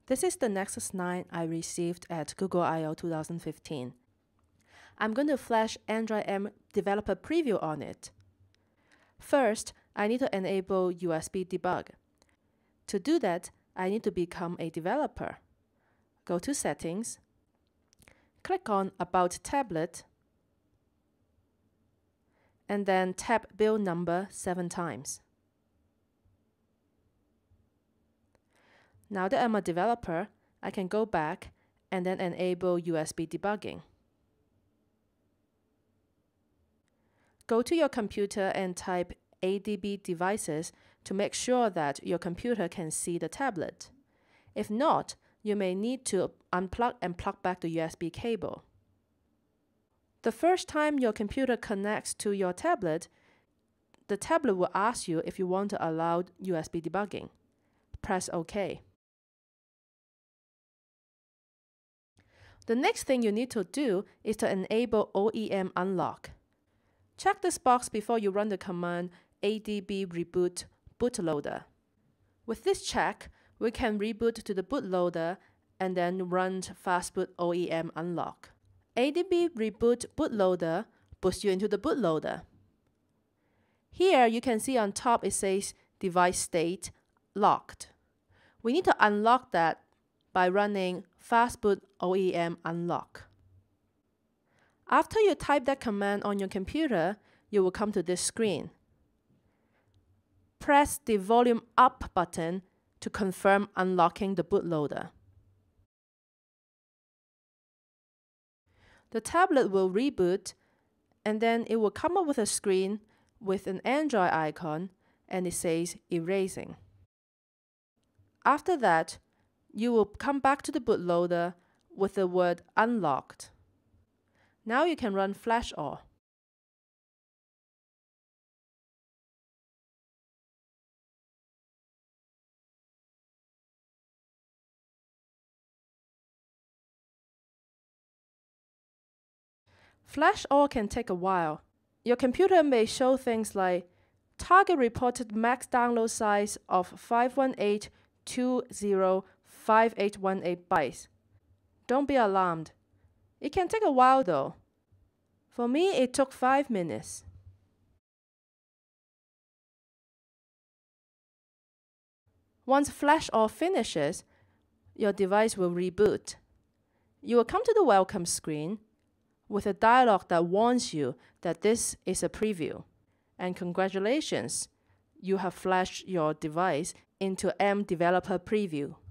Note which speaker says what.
Speaker 1: This is the Nexus 9 I received at Google I/O 2015. I'm going to flash Android M Developer Preview on it. First, I need to enable USB debug. To do that, I need to become a developer. Go to Settings, click on About Tablet, and then tap Build Number 7 times. Now that I'm a developer, I can go back and then enable USB debugging. Go to your computer and type ADB devices to make sure that your computer can see the tablet. If not, you may need to unplug and plug back the USB cable. The first time your computer connects to your tablet, the tablet will ask you if you want to allow USB debugging. Press OK. The next thing you need to do is to enable OEM unlock. Check this box before you run the command adb reboot bootloader. With this check, we can reboot to the bootloader and then run fastboot OEM unlock. adb reboot bootloader boosts you into the bootloader. Here you can see on top it says device state locked. We need to unlock that by running fastboot OEM unlock. After you type that command on your computer, you will come to this screen. Press the volume up button to confirm unlocking the bootloader. The tablet will reboot, and then it will come up with a screen with an Android icon, and it says erasing. After that, you will come back to the bootloader with the word unlocked. Now you can run flash all. Flash all can take a while. Your computer may show things like target reported max download size of 518.20.5818 bytes. Don't be alarmed. It can take a while though. For me, it took 5 minutes. Once flash all finishes, your device will reboot. You will come to the welcome screen with a dialog that warns you that this is a preview. And congratulations, you have flashed your device into M Developer Preview.